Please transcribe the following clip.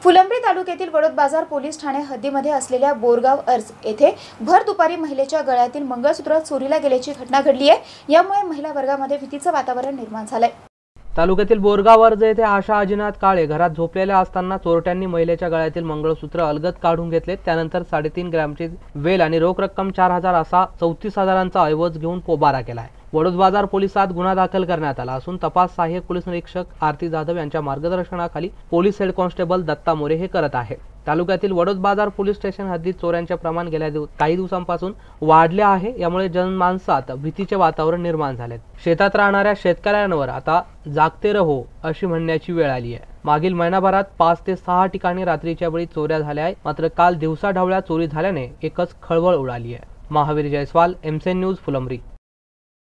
फुलंब्री तालुक्यातील वडोद बाजार पोलीस ठाणे हद्दीमध्ये असलेल्या बोरगाव अर्ज येथे भर दुपारी महिलेच्या गळ्यातील मंगळसूत्र चोरीला गेल्याची घटना घडली आहे। यामुळे महिला वर्गामध्ये भीतीचं वातावरण निर्माण झालंय। तालुक्यातील बोरगाव अर्ज येथे आशा अजिनाथ काळे घरात झोपलेल्या असताना चोरट्यांनी महिलेच्या गळ्यातील मंगळसूत्र अलगद काढून घेतले। त्यानंतर 3.5 ग्रॅमची वेल आणि रोख रक्कम 4,000 असा 34,000चा ऐवज घेऊन पोबारा केलाय। वडोद बाजार पोलिसात गुन्हा दाखल करण्यात आला असून तपास सहाय्यक पोलीस निरीक्षक आरती जाधव यांच्या मार्गदर्शनाखाली police head constable Datta More हे करत आहे। तालुक्यातील वडोद बाजार पोलीस स्टेशन हद्दीत चोऱ्यांचे प्रमाण गेल्या काही दिवसांपासून वाढले आहे। यामुळे जनमानसात भीतीचे वातावरण निर्माण झाले। शेतात राहणाऱ्या शेतकऱ्यांवर आता जागते रहो अशी म्हणण्याची वेळ आली आहे। मागील महिनाभरात 5 ते 6 ठिकाणी रात्रीच्या वेळी चोऱ्या झाल्या आहेत, मात्र काल दिवसाढवळ्या चोरी झाल्याने एकच खळबळ उडाली आहे। Mahavir Jaiswal, MCN news, Phulambri.